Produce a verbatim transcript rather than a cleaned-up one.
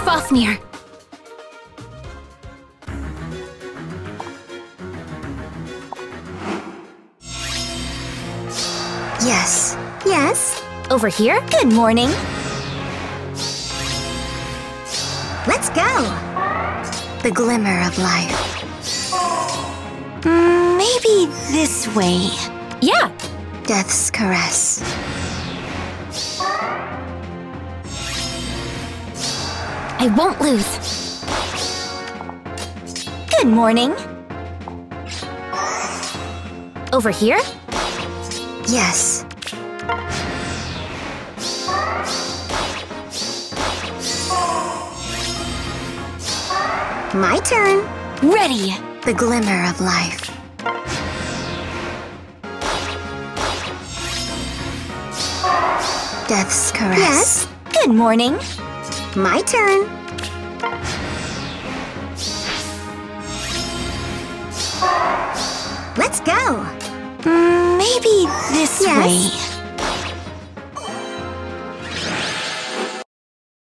Fafnir. Yes. Yes. Over here? Good morning. Let's go. The glimmer of life. Mm, maybe this way. Yeah. Death's caress. I won't lose. Good morning. Over here? Yes. My turn. Ready. The glimmer of life. Death's caress. Yes. Good morning. My turn. Let's go. Mm, maybe this Yes. way.